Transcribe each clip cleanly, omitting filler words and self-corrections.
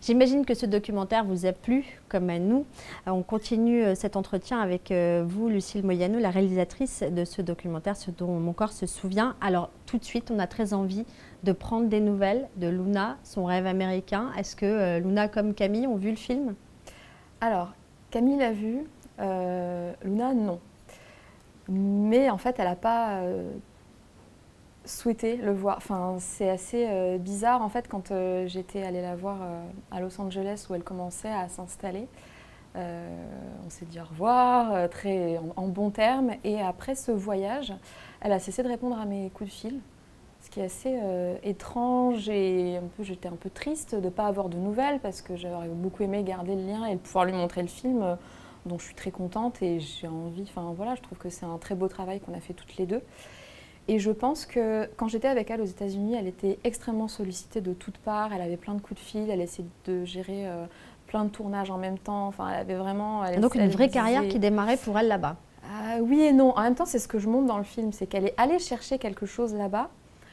J'imagine que ce documentaire vous a plu, comme à nous. On continue cet entretien avec vous, Lucille Moyano, la réalisatrice de ce documentaire, ce dont mon corps se souvient. Alors, tout de suite, on a très envie de prendre des nouvelles de Luna, son rêve américain. Est-ce que Luna, comme Camille, ont vu le film? Alors, Camille l'a vu, Luna, non. Mais en fait, elle n'a pas souhaité le voir. Enfin, c'est assez bizarre. En fait, quand j'étais allée la voir à Los Angeles, où elle commençait à s'installer, on s'est dit au revoir, très en bons termes. Et après ce voyage, elle a cessé de répondre à mes coups de fil. Ce qui est assez étrange et j'étais un peu triste de ne pas avoir de nouvelles parce que j'aurais beaucoup aimé garder le lien et pouvoir lui montrer le film dont je suis très contente et j'ai envie, enfin voilà, je trouve que c'est un très beau travail qu'on a fait toutes les deux. Et je pense que quand j'étais avec elle aux États-Unis, elle était extrêmement sollicitée de toutes parts, elle avait plein de coups de fil, elle essayait de gérer plein de tournages en même temps, enfin elle avait vraiment… Donc une vraie carrière qui démarrait pour elle là-bas. Oui et non, en même temps c'est ce que je montre dans le film, c'est qu'elle est allée chercher quelque chose là-bas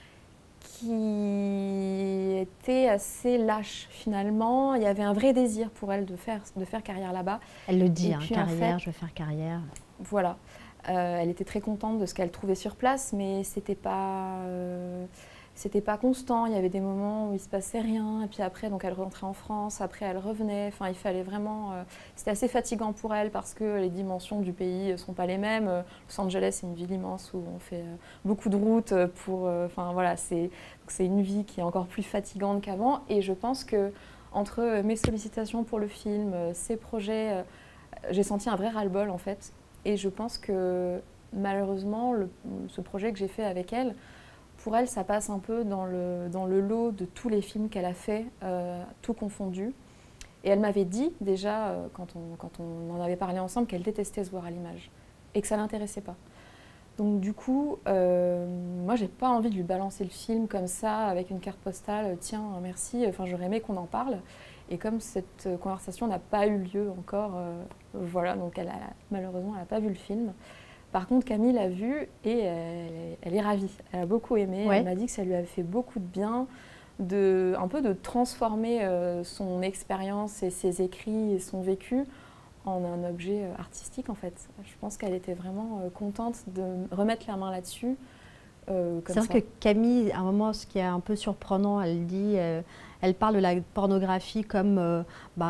qui était assez lâche finalement. Il y avait un vrai désir pour elle de faire carrière là-bas. Elle le dit, hein, puis, carrière, en fait, je veux faire carrière. Voilà. Elle était très contente de ce qu'elle trouvait sur place, mais c'était pas constant. Il y avait des moments où il se passait rien, et puis après, donc elle rentrait en France, après elle revenait. Enfin, il fallait vraiment. C'était assez fatigant pour elle parce que les dimensions du pays sont pas les mêmes. Los Angeles, c'est une ville immense où on fait beaucoup de routes pour. Enfin voilà, c'est une vie qui est encore plus fatigante qu'avant. Et je pense que entre mes sollicitations pour le film, ses projets, j'ai senti un vrai ras-le-bol en fait. Et je pense que malheureusement, ce projet que j'ai fait avec elle, pour elle, ça passe un peu dans le lot de tous les films qu'elle a fait, tout confondu. Et elle m'avait dit déjà, quand on en avait parlé ensemble, qu'elle détestait se voir à l'image et que ça ne l'intéressait pas. Donc du coup, moi, j'ai pas envie de lui balancer le film comme ça, avec une carte postale, tiens, merci, enfin, j'aurais aimé qu'on en parle. Et comme cette conversation n'a pas eu lieu encore, voilà, donc malheureusement, elle n'a pas vu le film. Par contre, Camille l'a vu et elle est ravie. Elle a beaucoup aimé. Ouais. Elle m'a dit que ça lui avait fait beaucoup de bien, un peu de transformer son expérience et ses écrits et son vécu en un objet artistique, en fait. Je pense qu'elle était vraiment contente de remettre la main là-dessus. C'est vrai que Camille, à un moment, ce qui est un peu surprenant, elle dit, elle parle de la pornographie comme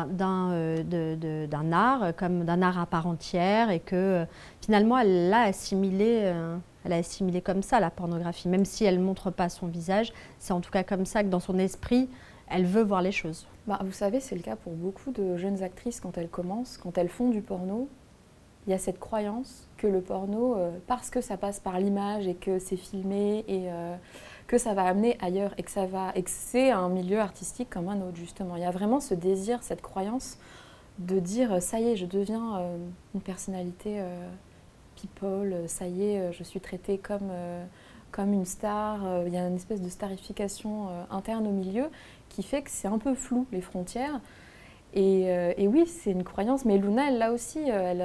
d'un art, comme d'un art à part entière, et que finalement, elle l'a assimilé comme ça, la pornographie. Même si elle ne montre pas son visage, c'est en tout cas comme ça que dans son esprit, elle veut voir les choses. Vous savez, c'est le cas pour beaucoup de jeunes actrices quand elles commencent, quand elles font du porno. Il y a cette croyance que le porno, parce que ça passe par l'image et que c'est filmé et que ça va amener ailleurs et que c'est un milieu artistique comme un autre, justement. Il y a vraiment ce désir, cette croyance de dire ça y est, je deviens une personnalité people, ça y est, je suis traitée comme une star. Il y a une espèce de starification interne au milieu qui fait que c'est un peu flou, les frontières. Et oui, c'est une croyance, mais Luna, elle l'a aussi. Elle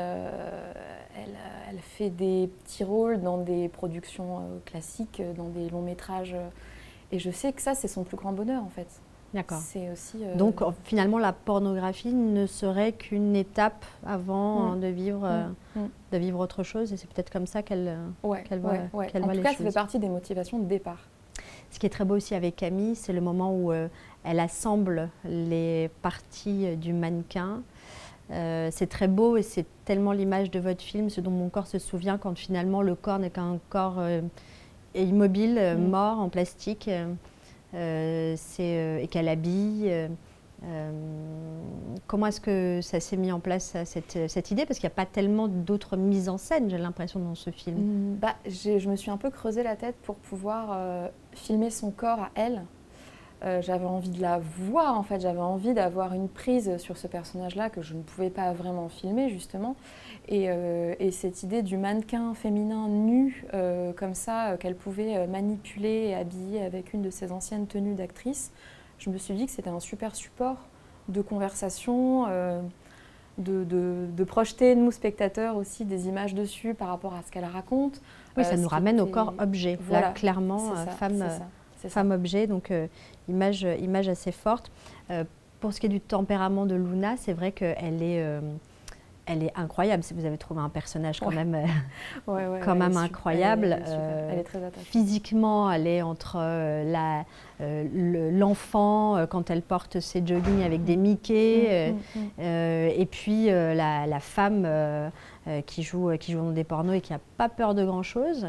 fait des petits rôles dans des productions classiques, dans des longs métrages. Et je sais que ça, c'est son plus grand bonheur, en fait. D'accord. C'est aussi, donc, finalement, la pornographie ne serait qu'une étape avant de vivre autre chose. Et c'est peut-être comme ça qu'elle voit les choses. En tout cas, ça fait partie des motivations de départ. Ce qui est très beau aussi avec Camille, c'est le moment où elle assemble les parties du mannequin. C'est très beau et c'est tellement l'image de votre film, ce dont mon corps se souvient, quand finalement le corps n'est qu'un corps immobile, mort, en plastique, et qu'elle habille. Comment est-ce que ça s'est mis en place, cette idée? Parce qu'il n'y a pas tellement d'autres mises en scène, j'ai l'impression, dans ce film. Je me suis un peu creusé la tête pour pouvoir filmer son corps à elle. J'avais envie de la voir, en fait. J'avais envie d'avoir une prise sur ce personnage-là que je ne pouvais pas vraiment filmer, justement. Et cette idée du mannequin féminin nu, comme ça, qu'elle pouvait manipuler et habiller avec une de ses anciennes tenues d'actrice, je me suis dit que c'était un super support de conversation, de projeter, nous, spectateurs, aussi des images dessus par rapport à ce qu'elle raconte. Oui, ça nous ramène au corps-objet. Voilà, là, clairement, femme-objet, donc image assez forte. Pour ce qui est du tempérament de Luna, c'est vrai qu'elle est, elle est incroyable. Vous avez trouvé un personnage quand même, quand même incroyable. Elle est très attachante. Physiquement, elle est entre l'enfant quand elle porte ses joggings avec des Mickey, et puis la femme qui joue dans des pornos et qui n'a pas peur de grand-chose.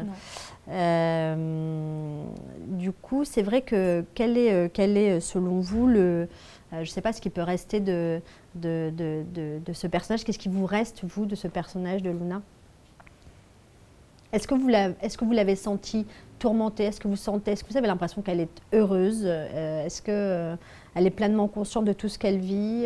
Du coup, c'est vrai que quel est selon vous je ne sais pas ce qui peut rester de ce personnage. Qu'est-ce qui vous reste, vous, de ce personnage de Luna? Est-ce que vous l'avez sentie tourmentée? Est-ce que vous avez l'impression qu'elle est heureuse? Est-ce qu'elle est pleinement consciente de tout ce qu'elle vit?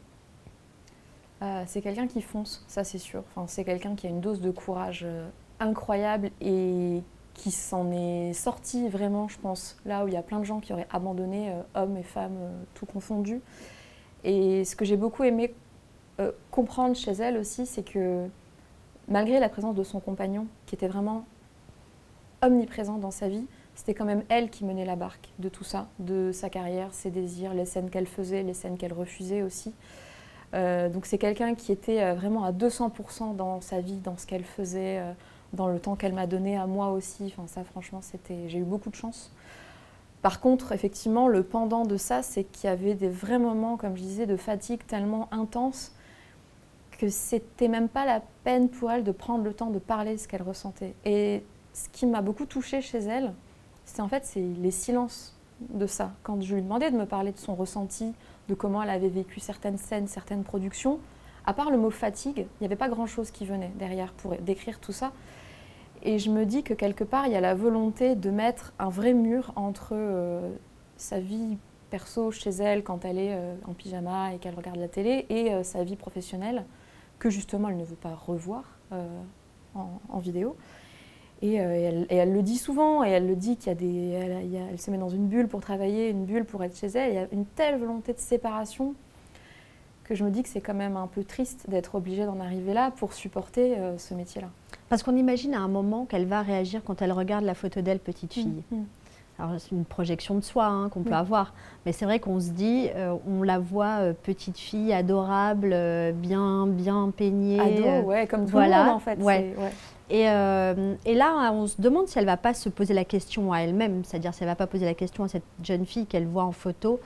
C'est quelqu'un qui fonce, ça c'est sûr. Enfin, c'est quelqu'un qui a une dose de courage incroyable et qui s'en est sorti vraiment, je pense, là où il y a plein de gens qui auraient abandonné, hommes et femmes, tout confondus. Et ce que j'ai beaucoup aimé comprendre chez elle aussi, c'est que malgré la présence de son compagnon, qui était vraiment omniprésent dans sa vie, c'était quand même elle qui menait la barque de tout ça, de sa carrière, ses désirs, les scènes qu'elle faisait, les scènes qu'elle refusait aussi. Donc c'est quelqu'un qui était vraiment à 200% dans sa vie, dans ce qu'elle faisait, dans le temps qu'elle m'a donné à moi aussi. Enfin, ça, franchement, j'ai eu beaucoup de chance. Par contre, effectivement, le pendant de ça, c'est qu'il y avait des vrais moments, comme je disais, de fatigue tellement intense que c'était même pas la peine pour elle de prendre le temps de parler de ce qu'elle ressentait. Et ce qui m'a beaucoup touchée chez elle, c'est les silences de ça. Quand je lui demandais de me parler de son ressenti, de comment elle avait vécu certaines scènes, certaines productions, à part le mot fatigue, il n'y avait pas grand-chose qui venait derrière pour décrire tout ça. Et je me dis que quelque part, il y a la volonté de mettre un vrai mur entre sa vie perso chez elle quand elle est en pyjama et qu'elle regarde la télé et sa vie professionnelle que justement elle ne veut pas revoir en vidéo. Et elle le dit souvent, et elle le dit elle se met dans une bulle pour travailler, une bulle pour être chez elle. Il y a une telle volonté de séparation que je me dis que c'est quand même un peu triste d'être obligée d'en arriver là pour supporter ce métier-là. Parce qu'on imagine à un moment qu'elle va réagir quand elle regarde la photo d'elle petite fille. Alors c'est une projection de soi qu'on peut avoir, mais c'est vrai qu'on se dit, on la voit petite fille adorable, bien peignée. Ado, ouais, comme tout le monde en fait. Ouais. Et là, on se demande si elle ne va pas se poser la question à elle-même, c'est-à-dire si elle ne va pas poser la question à cette jeune fille qu'elle voit en photo.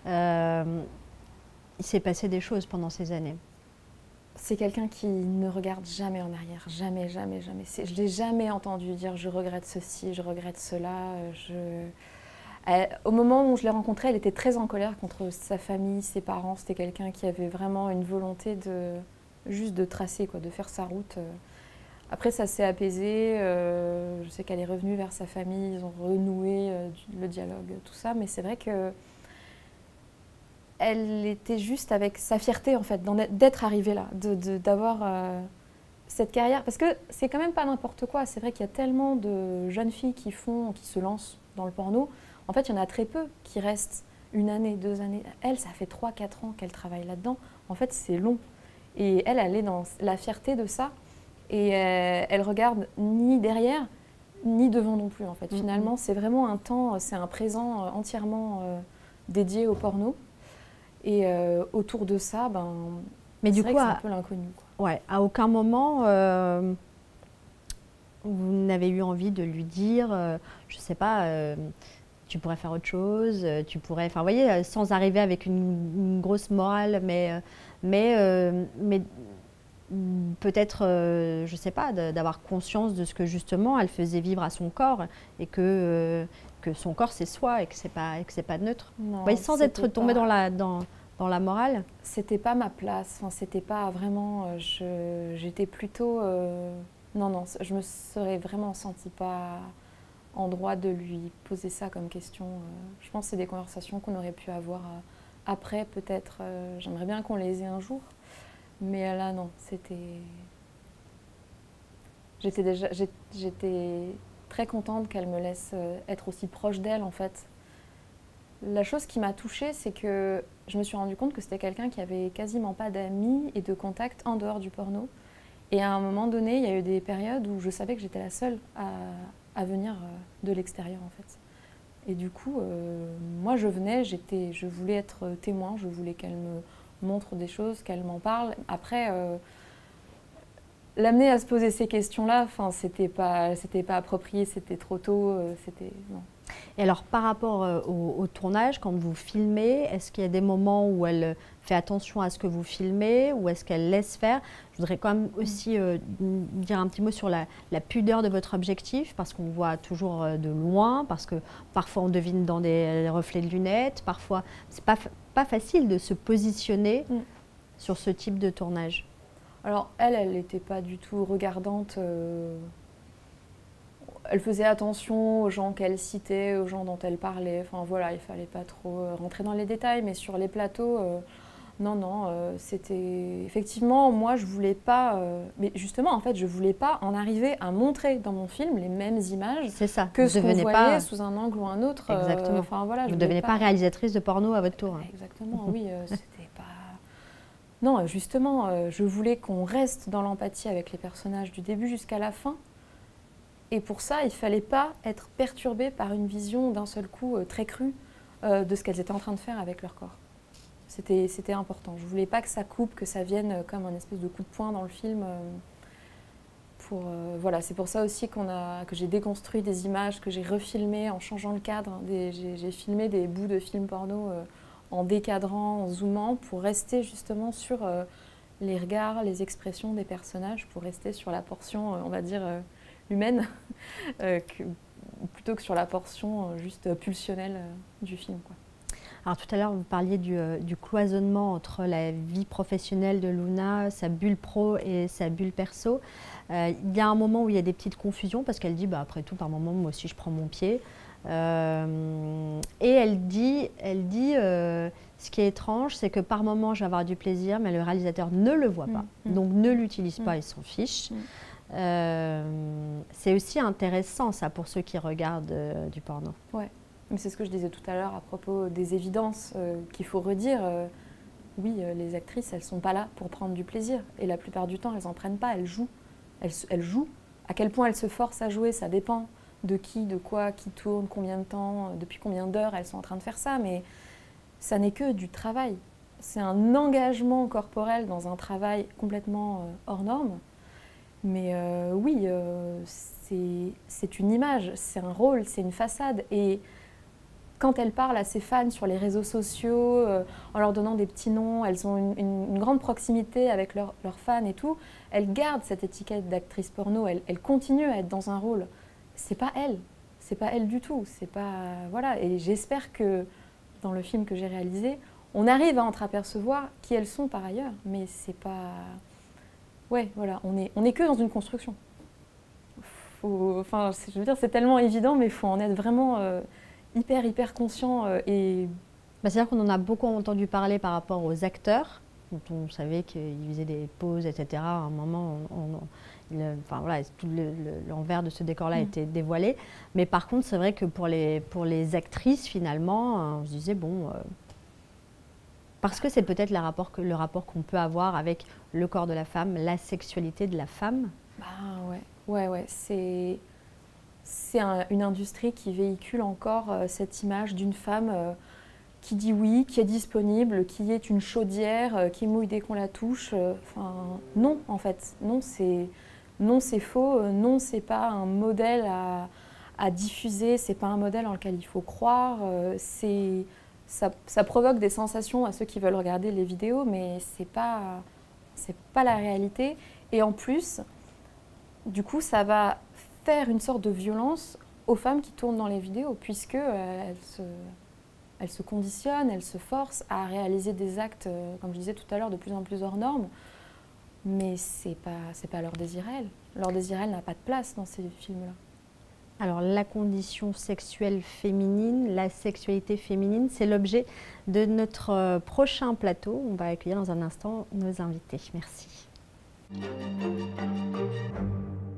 Il s'est passé des choses pendant ces années. C'est quelqu'un qui ne regarde jamais en arrière, jamais, jamais, jamais. Je ne l'ai jamais entendu dire « je regrette ceci, je regrette cela ». Au moment où je l'ai rencontrée, elle était très en colère contre sa famille, ses parents. C'était quelqu'un qui avait vraiment une volonté juste de tracer, de faire sa route. Après, ça s'est apaisé. Je sais qu'elle est revenue vers sa famille, ils ont renoué le dialogue, tout ça. Mais c'est vrai que elle était juste avec sa fierté, en fait, d'être arrivée là, d'avoir cette carrière. Parce que c'est quand même pas n'importe quoi. C'est vrai qu'il y a tellement de jeunes filles qui se lancent dans le porno. En fait, il y en a très peu qui restent 1 année, 2 années. Elle, ça fait 3-4 ans qu'elle travaille là-dedans. En fait, c'est long. Et elle est dans la fierté de ça. Et elle regarde ni derrière, ni devant non plus, en fait. Finalement, c'est vraiment un temps, c'est un présent entièrement dédié au porno. Et autour de ça, mais du coup, c'est un peu l'inconnu. Ouais, à aucun moment, vous n'avez eu envie de lui dire, je ne sais pas, tu pourrais faire autre chose, tu pourrais, enfin, vous voyez, sans arriver avec une grosse morale, mais peut-être, je ne sais pas, d'avoir conscience de ce que justement elle faisait vivre à son corps et que son corps c'est soi et que c'est pas neutre. Non, vous voyez, sans être tombé dans la morale. C'était pas ma place, enfin, c'était pas vraiment, j'étais plutôt, non, je me serais vraiment sentie pas en droit de lui poser ça comme question. Je pense que c'est des conversations qu'on aurait pu avoir après peut-être, j'aimerais bien qu'on les ait un jour. Mais là, non, j'étais très contente qu'elle me laisse être aussi proche d'elle, en fait. La chose qui m'a touchée, c'est que je me suis rendu compte que c'était quelqu'un qui avait quasiment pas d'amis et de contacts en dehors du porno. Et à un moment donné, il y a eu des périodes où je savais que j'étais la seule à venir de l'extérieur, en fait. Et du coup, moi je venais, je voulais être témoin, je voulais qu'elle me montre des choses, qu'elle m'en parle. Après, l'amener à se poser ces questions-là, c'était pas approprié, c'était trop tôt, non. Et alors, par rapport au tournage, quand vous filmez, est-ce qu'il y a des moments où elle fait attention à ce que vous filmez ou est-ce qu'elle laisse faire? Je voudrais quand même aussi dire un petit mot sur la pudeur de votre objectif, parce qu'on voit toujours de loin, parce que parfois on devine dans des reflets de lunettes, parfois c'est pas facile de se positionner sur ce type de tournage. Alors elle n'était pas du tout regardante. Elle faisait attention aux gens qu'elle citait, aux gens dont elle parlait. Enfin voilà, il fallait pas trop rentrer dans les détails, mais sur les plateaux, non, c'était effectivement, moi je voulais pas, mais justement en fait je voulais pas en arriver à montrer dans mon film les mêmes images que ce qu'on voyait sous un angle ou un autre. Exactement. Enfin voilà, vous ne devenez pas réalisatrice de porno à votre tour. Exactement, oui, c'était pas. Non, justement, je voulais qu'on reste dans l'empathie avec les personnages du début jusqu'à la fin. Et pour ça, il ne fallait pas être perturbé par une vision d'un seul coup très crue de ce qu'elles étaient en train de faire avec leur corps. C'était important. Je ne voulais pas que ça coupe, que ça vienne comme un espèce de coup de poing dans le film. Voilà, c'est pour ça aussi que j'ai déconstruit des images, que j'ai refilmé en changeant le cadre. J'ai filmé des bouts de films porno en décadrant, en zoomant, pour rester justement sur les regards, les expressions des personnages, pour rester sur la portion, on va dire, humaine, plutôt que sur la portion juste pulsionnelle du film, quoi. Alors tout à l'heure, vous parliez du cloisonnement entre la vie professionnelle de Luna, sa bulle pro et sa bulle perso. Il y a un moment où il y a des petites confusions parce qu'elle dit, bah, après tout, par moment, moi aussi, je prends mon pied. Et elle dit ce qui est étrange, c'est que par moment, je vais avoir du plaisir, mais le réalisateur ne le voit pas, donc ne l'utilise pas, il s'en fiche. C'est aussi intéressant, ça, pour ceux qui regardent du porno. Ouais. Mais c'est ce que je disais tout à l'heure à propos des évidences qu'il faut redire. Oui, les actrices, elles ne sont pas là pour prendre du plaisir. Et la plupart du temps, elles n'en prennent pas, elles jouent. Elles jouent. À quel point elles se forcent à jouer, ça dépend de qui, de quoi, qui tourne, combien de temps, depuis combien d'heures elles sont en train de faire ça. Mais ça n'est que du travail. C'est un engagement corporel dans un travail complètement hors norme. Mais oui, c'est une image, c'est un rôle, c'est une façade. Et quand elles parlent à ses fans sur les réseaux sociaux, en leur donnant des petits noms, elles ont une grande proximité avec leurs fans et tout, elles gardent cette étiquette d'actrice porno, elles continuent à être dans un rôle. C'est pas elle du tout. C'est pas, voilà. Et j'espère que dans le film que j'ai réalisé, on arrive à entreapercevoir qui elles sont par ailleurs, mais c'est pas... Ouais, voilà, on est que dans une construction. Enfin, je veux dire, c'est tellement évident, mais il faut en être vraiment hyper conscient. C'est-à-dire qu'on en a beaucoup entendu parler par rapport aux acteurs, dont on savait qu'ils faisaient des pauses, etc. À un moment, enfin, voilà, tout l'envers de ce décor-là était dévoilé. Mais par contre, c'est vrai que pour les actrices, finalement, on se disait, bon... Parce que c'est peut-être le rapport qu'on peut avoir avec le corps de la femme, la sexualité de la femme. Bah ouais. C'est une industrie qui véhicule encore cette image d'une femme qui dit oui, qui est disponible, qui est une chaudière, qui mouille dès qu'on la touche. Enfin, non, en fait. Non, c'est faux. Non, c'est pas un modèle à diffuser. C'est pas un modèle en lequel il faut croire. Ça provoque des sensations à ceux qui veulent regarder les vidéos, mais c'est pas la réalité. Et en plus, du coup, ça va faire une sorte de violence aux femmes qui tournent dans les vidéos, puisque elles se conditionnent, elles se forcent à réaliser des actes, comme je disais tout à l'heure, de plus en plus hors normes. Mais c'est pas leur désir à elles. Leur désir à elles n'a pas de place dans ces films-là. Alors, la condition sexuelle féminine, la sexualité féminine, c'est l'objet de notre prochain plateau. On va accueillir dans un instant nos invités. Merci.